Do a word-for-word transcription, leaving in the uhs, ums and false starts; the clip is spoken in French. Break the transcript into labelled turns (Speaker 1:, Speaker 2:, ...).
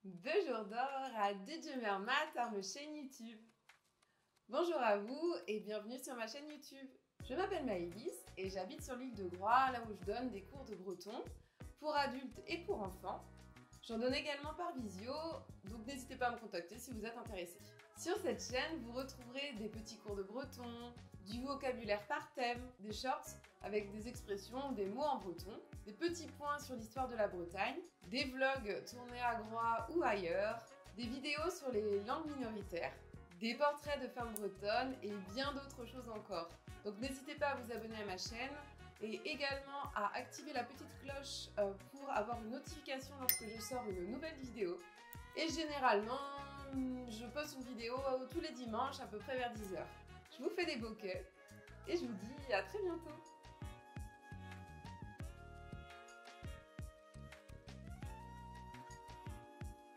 Speaker 1: Deux jours d'or à deuxième matin ma chaîne YouTube. Bonjour à vous et bienvenue sur ma chaîne YouTube. Je m'appelle Maëlys et j'habite sur l'île de Groix, là où je donne des cours de breton pour adultes et pour enfants. J'en donne également par visio, donc n'hésitez pas à me contacter si vous êtes intéressé. Sur cette chaîne, vous retrouverez des petits cours de breton, du vocabulaire par thème, des shorts avec des expressions, des mots en breton, des petits points sur l'histoire de la Bretagne, des vlogs tournés à Groix ou ailleurs, des vidéos sur les langues minoritaires, des portraits de femmes bretonnes et bien d'autres choses encore. Donc n'hésitez pas à vous abonner à ma chaîne et également à activer la petite cloche pour avoir une notification lorsque je sors une nouvelle vidéo. Et généralement, je poste une vidéo tous les dimanches à peu près vers dix heures. Je vous fais des beaux cœurs et je vous dis à très bientôt.